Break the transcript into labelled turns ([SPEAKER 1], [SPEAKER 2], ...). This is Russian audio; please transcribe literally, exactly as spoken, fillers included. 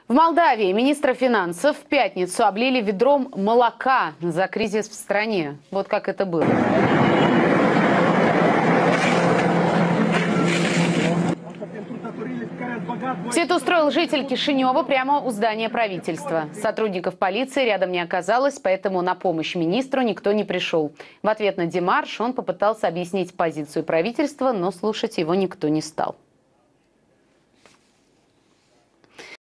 [SPEAKER 1] В Молдавии министра финансов в пятницу облили ведром молока за кризис в стране. Вот как это было. Все это устроил житель Кишинева прямо у здания правительства. Сотрудников полиции рядом не оказалось, поэтому на помощь министру никто не пришел. В ответ на демарш он попытался объяснить позицию правительства, но слушать его никто не стал.